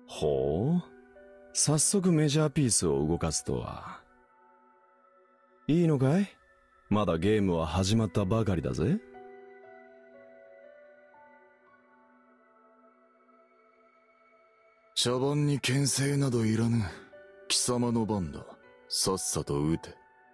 ほう、早速メジャーピースを動かすとは。いいのかい？まだゲームは始まったばかりだぜ。 茶番に牽制などいらぬ。貴様の番だ。さっさと撃て。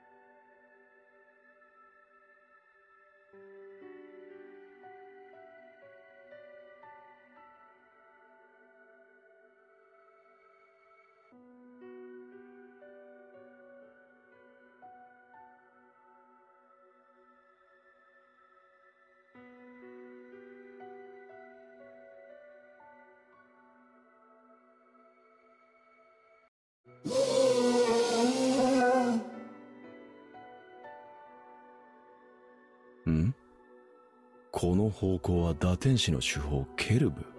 ん？この方向は打天使の手法ケルブ。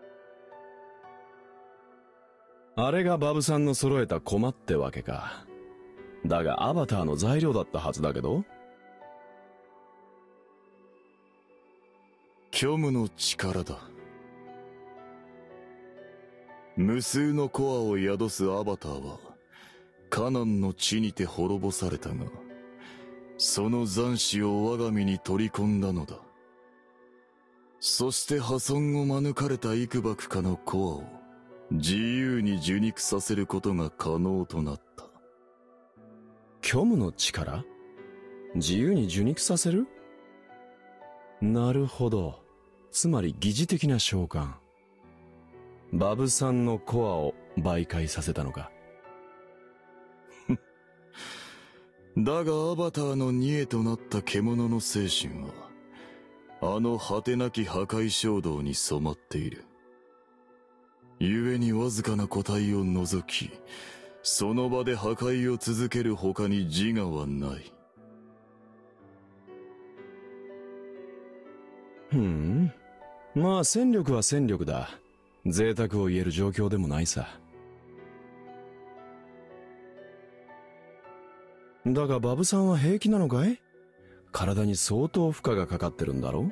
あれがバブさんの揃えた駒ってわけか。だがアバターの材料だったはずだけど。 虚無の力だ。無数のコアを宿すアバターはカナンの地にて滅ぼされたが、その残滓を我が身に取り込んだのだ。そして破損を免れた幾ばくかのコアを自由に受肉させることが可能となった。 虚無の力？自由に受肉させる？なるほど。つまり疑似的な召喚。バブさんのコアを媒介させたのか。 だがアバターの贄へとなった獣の精神はあの果てなき破壊衝動に染まっている。故にわずかな個体を除き、その場で破壊を続ける他に自我はない。 まあ戦力は戦力だ。贅沢を言える状況でもないさ。だがバブさんは平気なのかい？体に相当負荷がかかってるんだろ？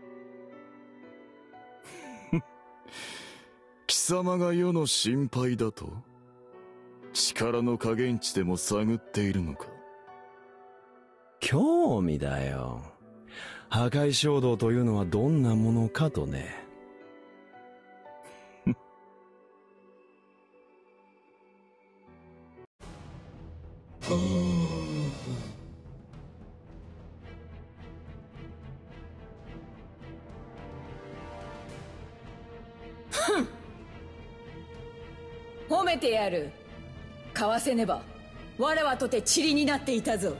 貴様が世の心配だと？力の加減値でも探っているのか？ 興味だよ。破壊衝動というのはどんなものかとね。 褒めてやる。かわせねば我はとて塵になっていたぞ。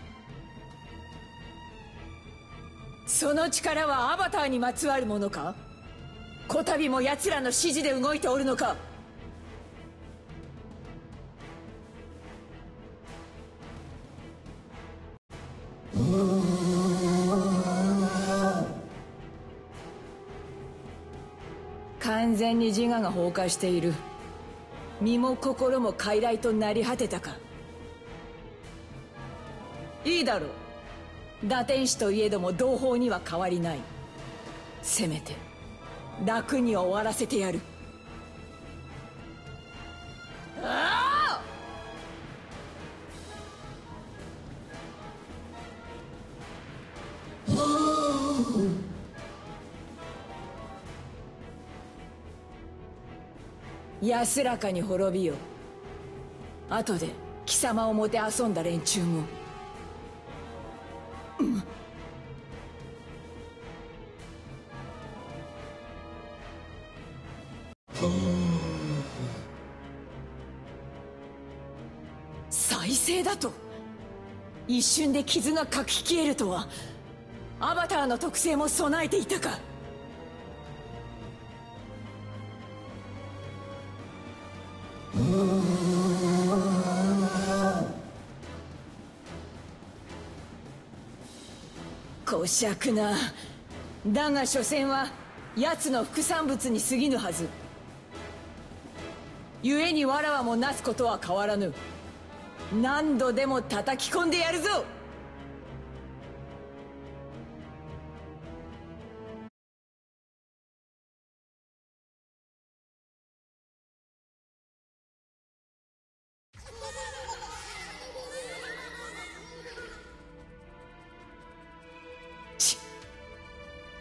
その力はアバターにまつわるものか？こたびも奴らの指示で動いておるのか？完全に自我が崩壊している。身も心も傀儡となり果てたか。いいだろう。打天使といえども同胞には変わりない。せめて楽に終わらせてやる。ああ！安らかに滅びよ。後で貴様をもてあそんだ連中も。再生だと？一瞬で傷がかき消えるとは。アバターの特性も備えていたか。こしゃくな。だが所詮は奴の副産物に過ぎぬはず。故にわらわもなすことは変わらぬ。何度でも叩き込んでやるぞ。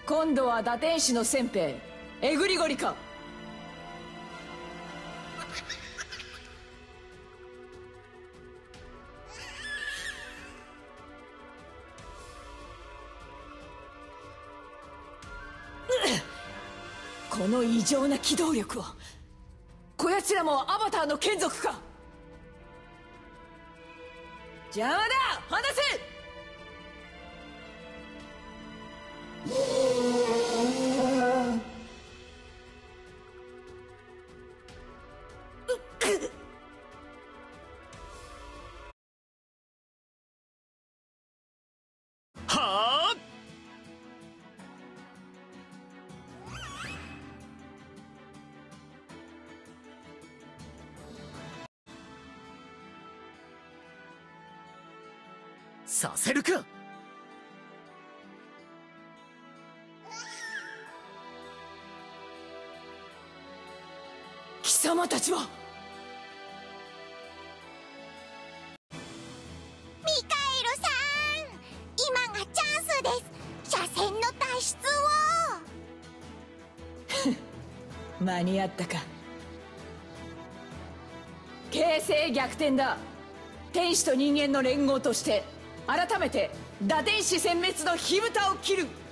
今度は打天使の先兵エグリゴリか。この異常な機動力を。こやつらもアバターの眷属か。邪魔だ、離せ。 はあ。させるか。 貴様たちは。 ミカエルさん、今がチャンスです。車線の脱出を。 間に合ったか。形勢逆転だ。天使と人間の連合として改めて打天使殲滅の火蓋を切る。